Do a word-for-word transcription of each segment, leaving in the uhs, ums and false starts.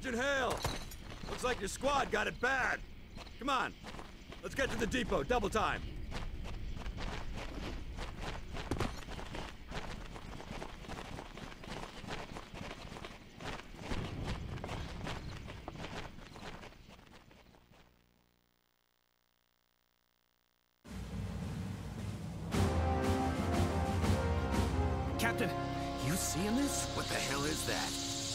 Sergeant Hale! Looks like your squad got it bad. Come on, let's get to the depot, double time. Captain, you seeing this? What the hell is that?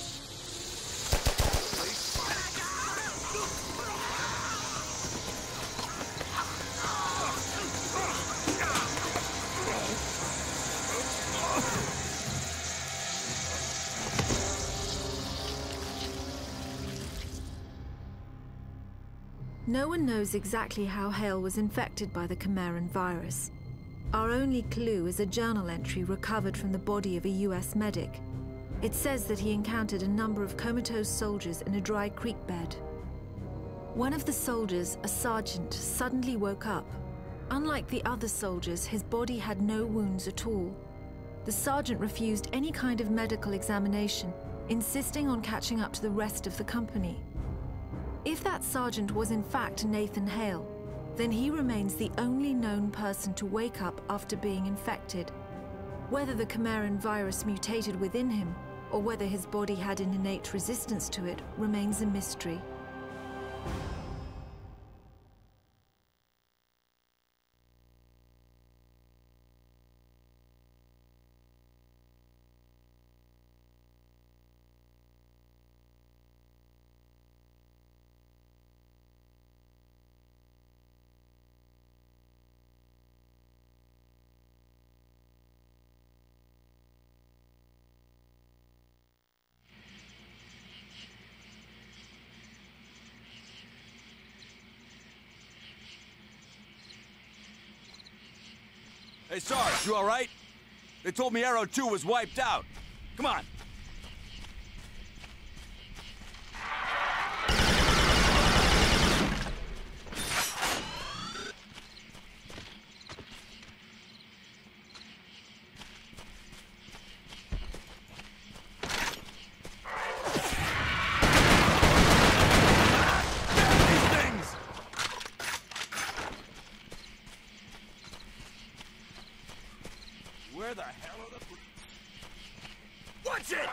No one knows exactly how Hale was infected by the Chimeran virus. Our only clue is a journal entry recovered from the body of a U S medic. It says that he encountered a number of comatose soldiers in a dry creek bed. One of the soldiers, a sergeant, suddenly woke up. Unlike the other soldiers, his body had no wounds at all. The sergeant refused any kind of medical examination, insisting on catching up to the rest of the company. If that sergeant was in fact Nathan Hale, then he remains the only known person to wake up after being infected. Whether the Chimeran virus mutated within him, or whether his body had an innate resistance to it, remains a mystery. Hey, Sarge, you all right? They told me Arrow two was wiped out. Come on. Where the hell are the... Watch it!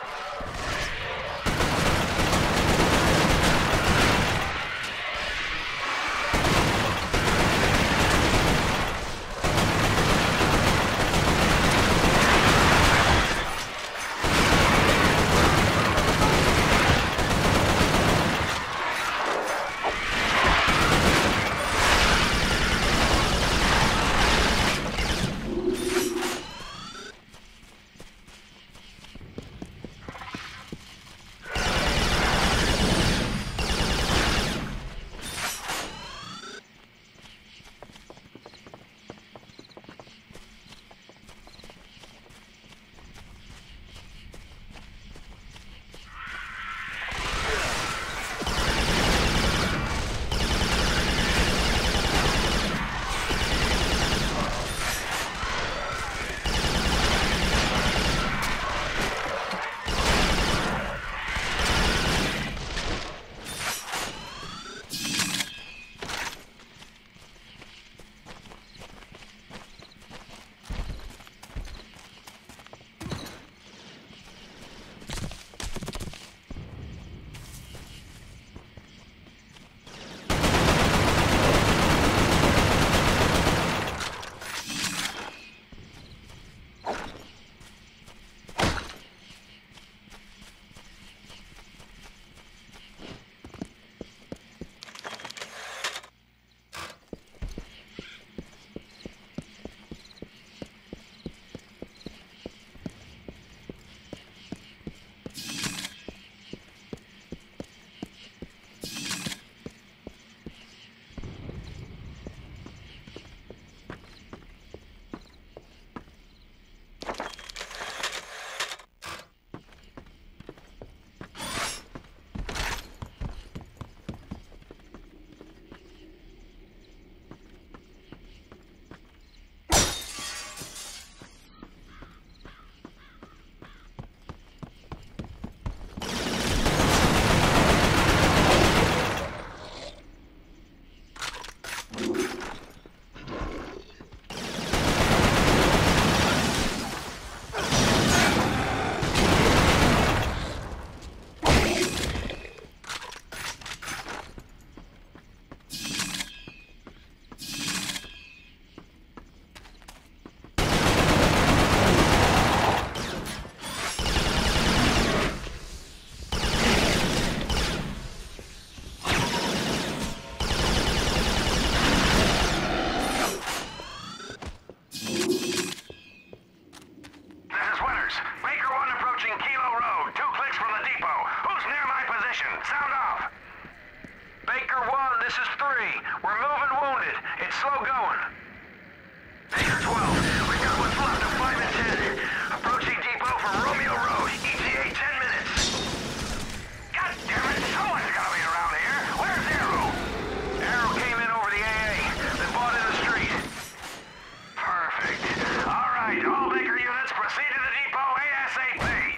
depot going? Baker twelve, we've got what's left of five and ten. Approaching depot from Romeo Road, E T A ten minutes. God damn it, someone's gotta be around here. Where's Arrow? Arrow came in over the A A, then bought in the street. Perfect. All right, all Baker units proceed to the depot ASAP.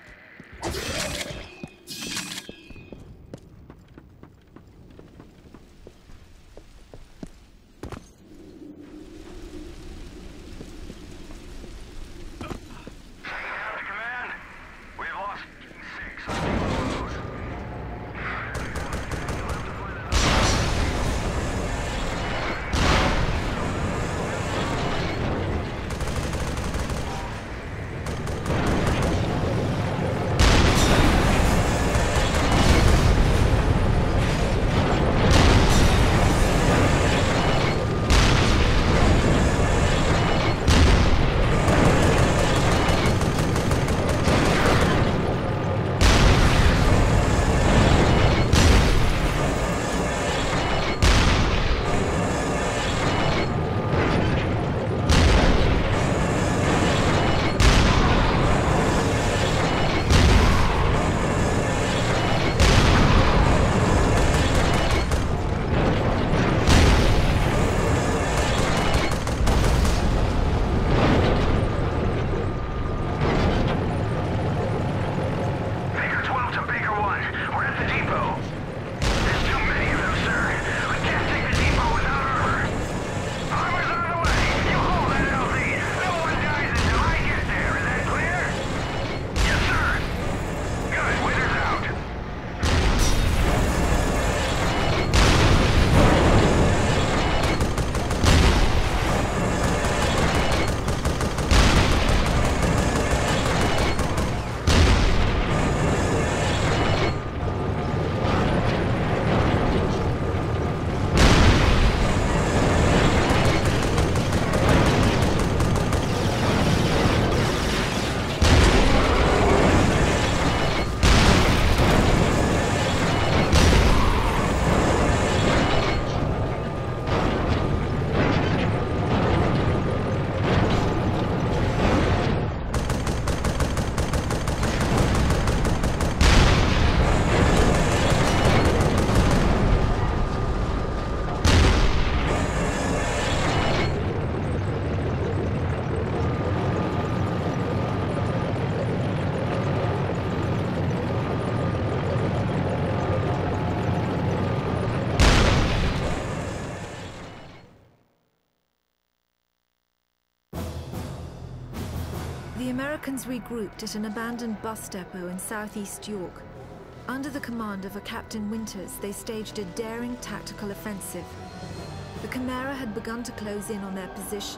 The Americans regrouped at an abandoned bus depot in southeast York. Under the command of a Captain Winters, they staged a daring tactical offensive. The Chimera had begun to close in on their position.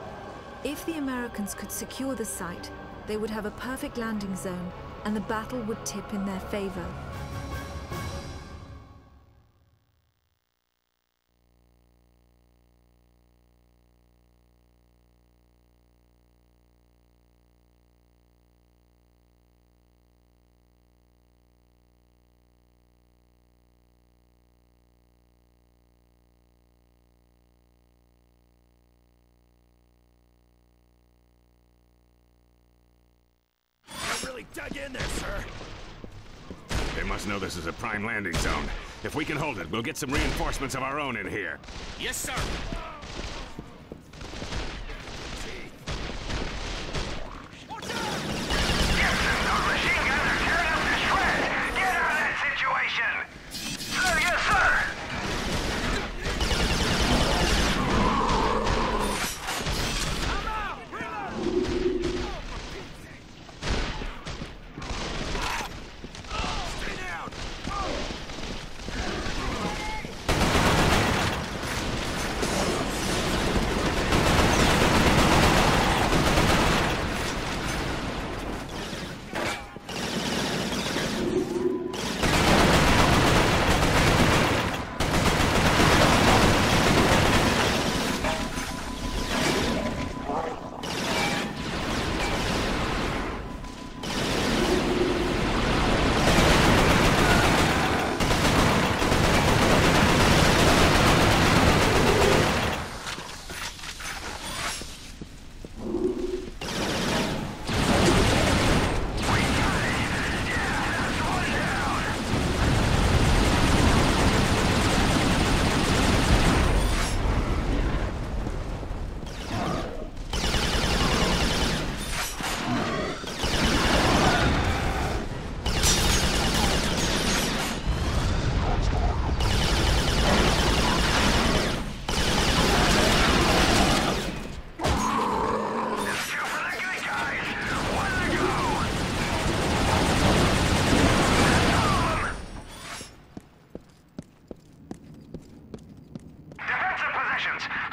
If the Americans could secure the site, they would have a perfect landing zone, and the battle would tip in their favor. Dug in there, sir. They must know this is a prime landing zone. If we can hold it, we'll get some reinforcements of our own in here. Yes, sir. Stay down!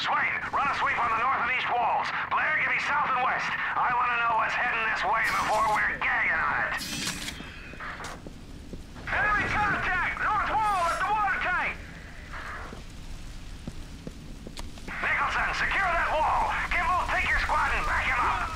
Swain, run a sweep on the north and east walls. Blair, give me south and west. I want to know what's heading this way before we're gagging on it. Enemy contact! North wall at the water tank! Nicholson, secure that wall! Kimball, take your squad and back him up!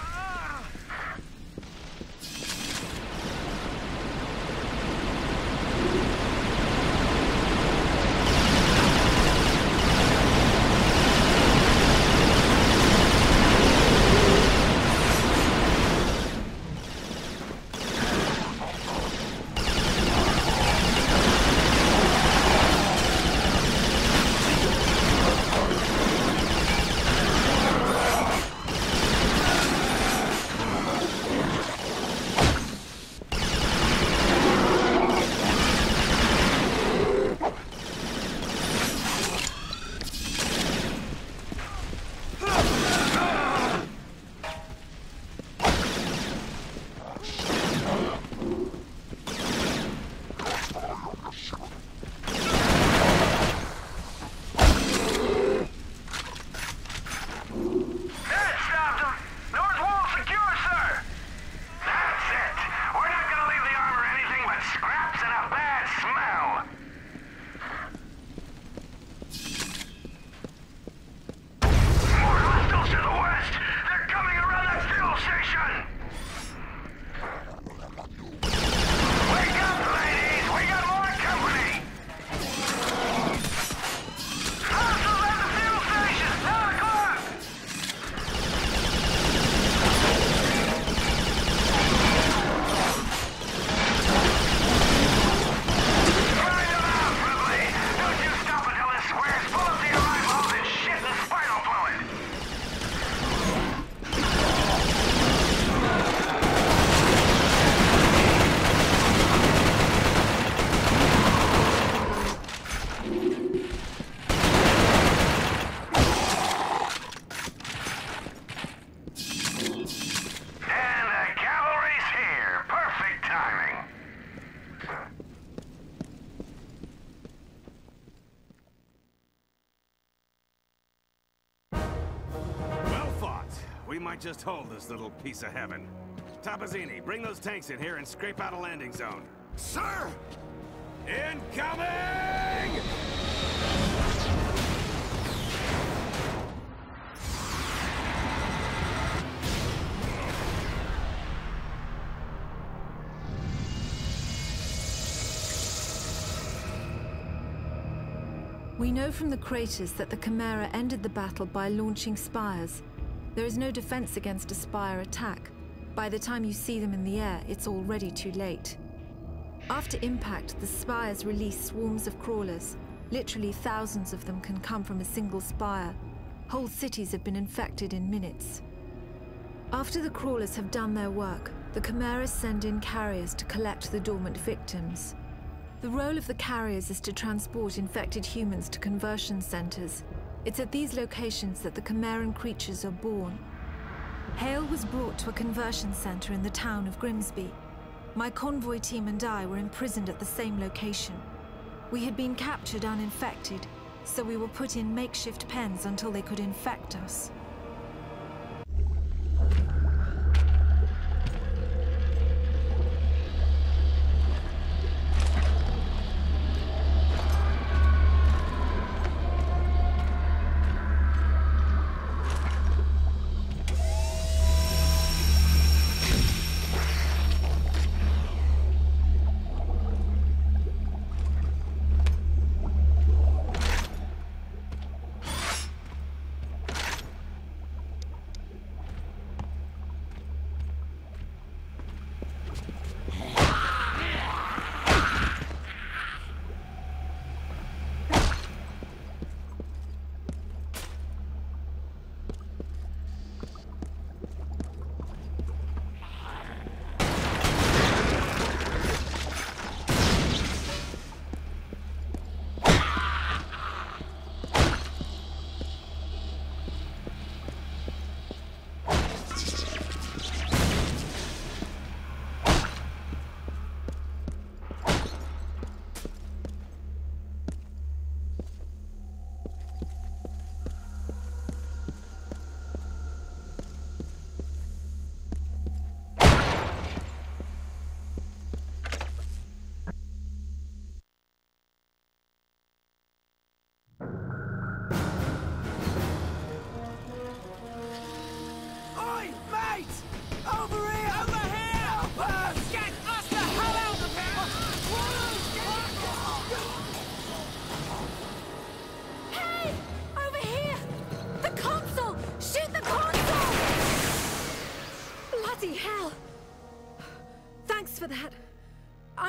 We might just hold this little piece of heaven. Tabazzini, bring those tanks in here and scrape out a landing zone. Sir! Incoming! We know from the craters that the Chimera ended the battle by launching spires. There is no defense against a spire attack. By the time you see them in the air, it's already too late. After impact, the spires release swarms of crawlers. Literally thousands of them can come from a single spire. Whole cities have been infected in minutes. After the crawlers have done their work, the Chimeras send in carriers to collect the dormant victims. The role of the carriers is to transport infected humans to conversion centers. It's at these locations that the Chimeran creatures are born. Hale was brought to a conversion center in the town of Grimsby. My convoy team and I were imprisoned at the same location. We had been captured uninfected, so we were put in makeshift pens until they could infect us.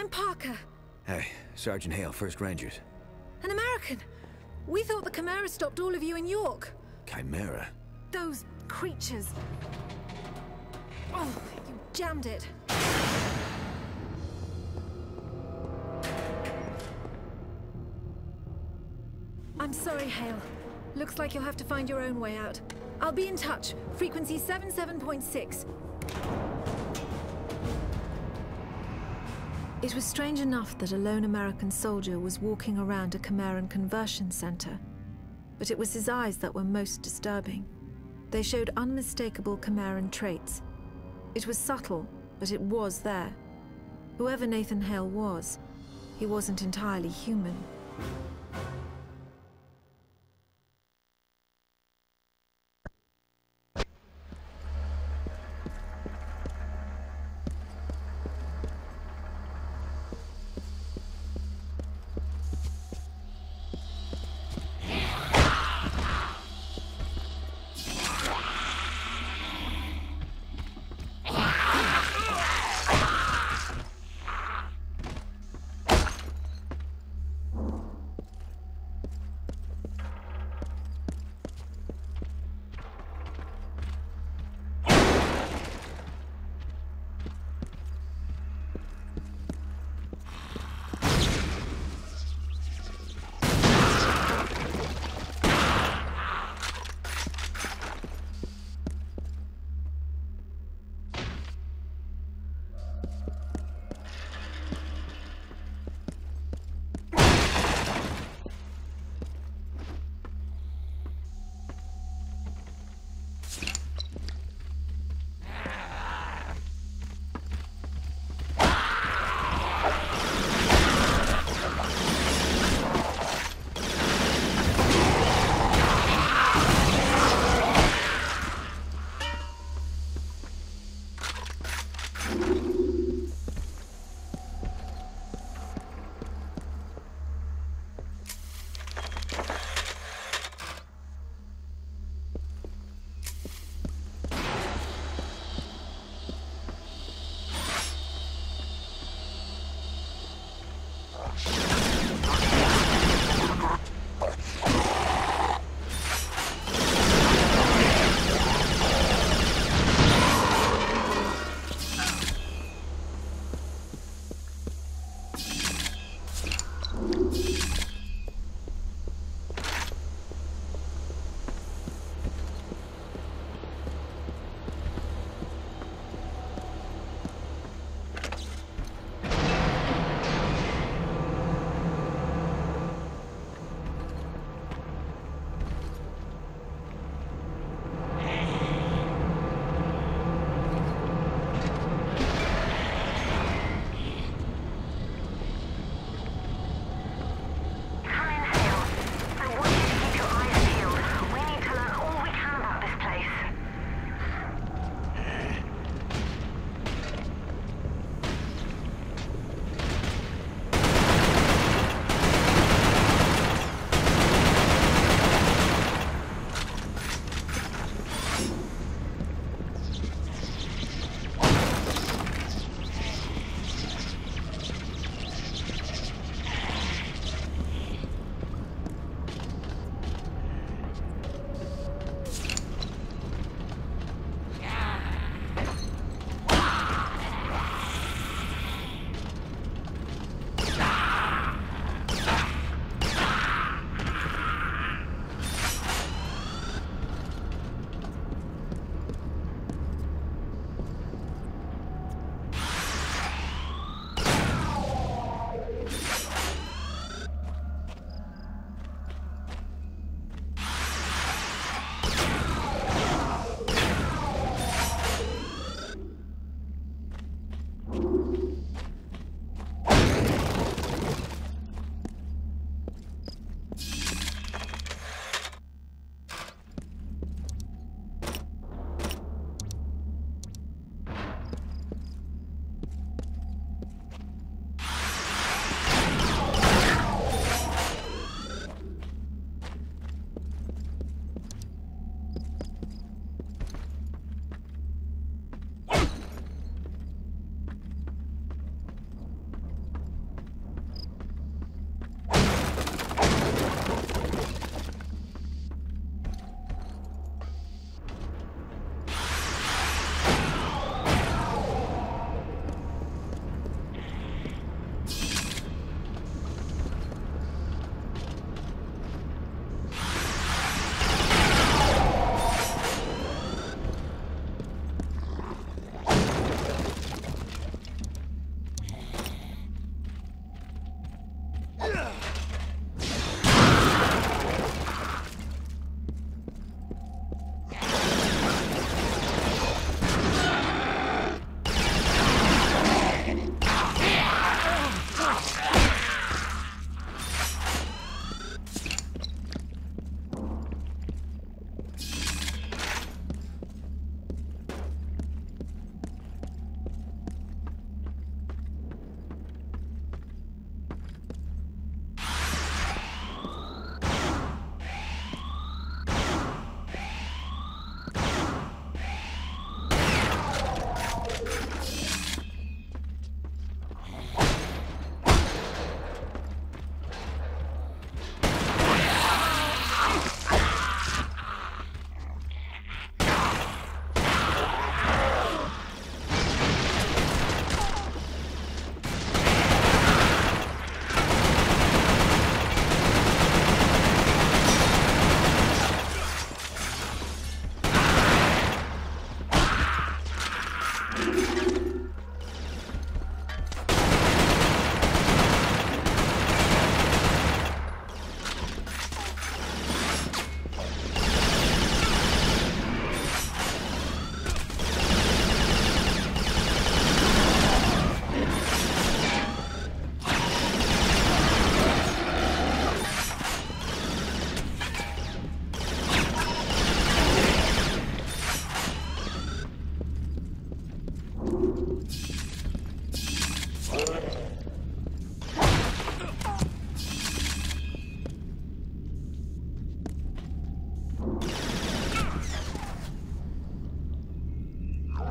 I'm Parker. Hey, Sergeant Hale, First Rangers. An American. We thought the Chimera stopped all of you in York. Chimera? Those creatures. Oh, you jammed it. I'm sorry, Hale. Looks like you'll have to find your own way out. I'll be in touch. Frequency seventy-seven point six. It was strange enough that a lone American soldier was walking around a Chimeran conversion center. But it was his eyes that were most disturbing. They showed unmistakable Chimeran traits. It was subtle, but it was there. Whoever Nathan Hale was, he wasn't entirely human.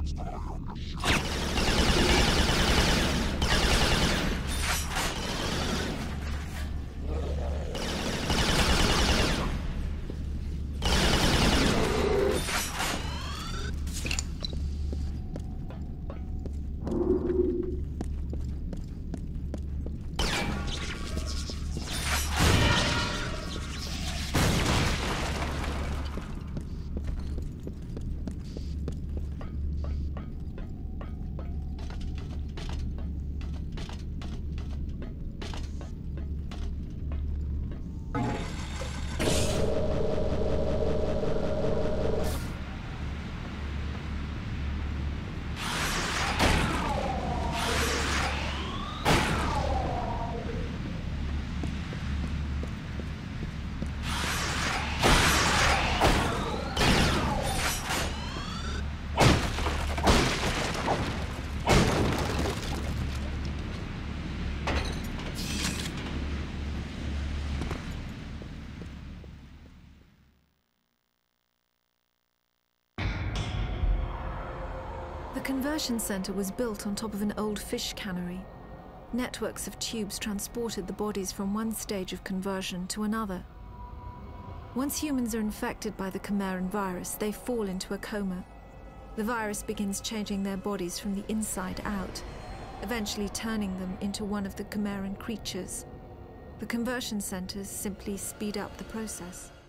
The conversion center was built on top of an old fish cannery. Networks of tubes transported the bodies from one stage of conversion to another. Once humans are infected by the Chimeran virus, they fall into a coma. The virus begins changing their bodies from the inside out, eventually turning them into one of the Chimeran creatures. The conversion centers simply speed up the process.